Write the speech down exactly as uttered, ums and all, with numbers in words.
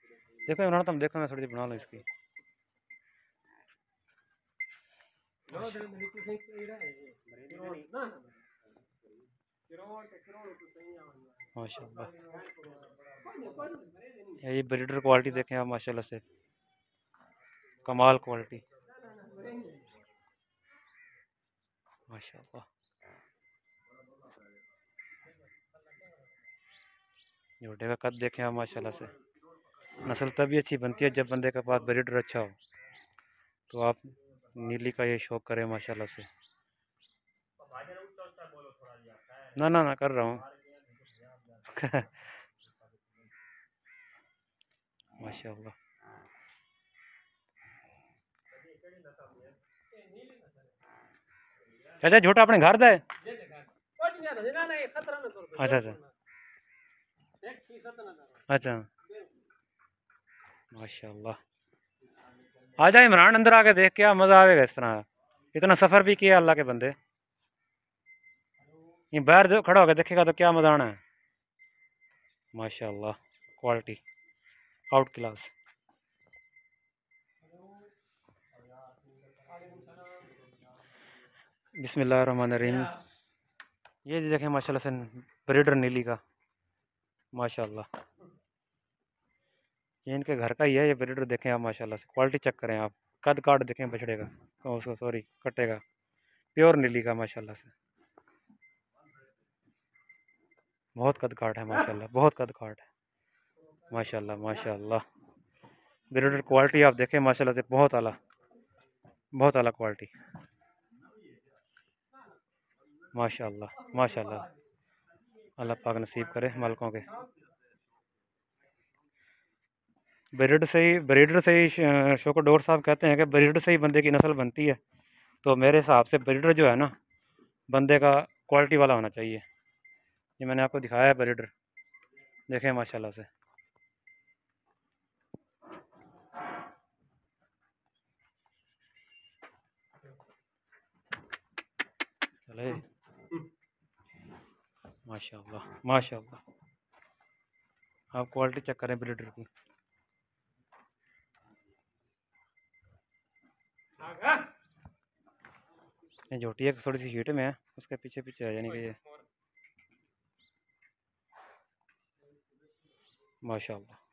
देखो इमरान, तुम देखो, मैं थोड़ी सी बना लूँ इसकी। माशाल्लाह, ये ब्रीडर क्वालिटी देखें आप, माशाल्लाह से कमाल क्वालिटी, माशाल्लाह। झोटे का कद देखें आप, माशाल्लाह से। नस्ल तभी अच्छी बनती है जब बंदे के पास ब्रीडर अच्छा हो। तो आप नीली का ये शौक करें माशाल्लाह से। ना ना ना कर रहा हूँ माशाल्लाह। अच्छा, झोटा अपने घर दा है? अच्छा अच्छा अच्छा, माशाल्लाह। आ जाए इमरान, अंदर आके देख, क्या मज़ा आएगा इस तरह। इतना सफ़र भी किया अल्लाह के बंदे, ये बाहर जो खड़ा होकर देखेगा तो क्या मज़ा आना है। माशाल्लाह, क्वालिटी आउट क्लास। बिस्मिल्लाहिर्रहमानिर्रहीम। ये जी देखें माशाल्लाह से ब्रीडर नीली का, माशाल्लाह। ये इनके घर का ही है, ये ब्रीडर देखें आप, माशाल्लाह से क्वालिटी चेक करें आप। कद काट देखें बछड़े का, सॉरी कट्टे का, प्योर नीली का माशाल्लाह से। बहुत कद काट है माशाल्लाह, बहुत कद काट है माशाल्लाह माशाल्लाह। ब्रीडर क्वालिटी आप देखें माशाल्लाह से, बहुत आला, बहुत आला क्वालिटी, माशाल्लाह माशाल्लाह। अल्लाह पाक नसीब करे मालकों के। ब्रीडर से ही ब्रीडर से ही शौकत डोर साहब कहते हैं कि ब्रीडर से ही बंदे की नस्ल बनती है। तो मेरे हिसाब से ब्रीडर जो है ना, बंदे का क्वालिटी वाला होना चाहिए। ये मैंने आपको दिखाया है ब्रीडर, देखें माशाल्लाह से। चले माशाल्लाह माशाल्लाह। आप क्वालिटी चेक करें ब्रीडर की। ये झोटी एक थोड़ी सी हीट में है, उसके पीछे पीछे आ जाने के ये, माशाल्लाह।